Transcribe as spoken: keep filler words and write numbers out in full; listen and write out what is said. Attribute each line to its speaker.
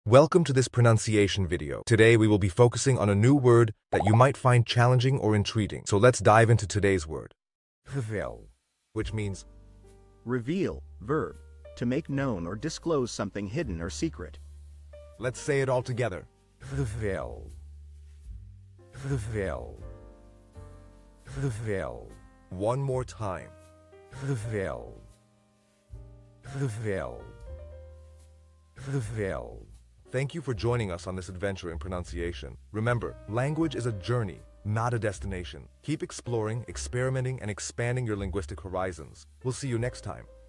Speaker 1: Welcome to this pronunciation video. Today we will be focusing on a new word that you might find challenging or intriguing. So let's dive into today's word. Revel, which means
Speaker 2: Reveal, verb, to make known or disclose something hidden or secret.
Speaker 1: Let's say it all together. Revel. Revel. Revel. One more time. Revel. Revel. Revel. Thank you for joining us on this adventure in pronunciation. Remember, language is a journey, not a destination. Keep exploring, experimenting, and expanding your linguistic horizons. We'll see you next time.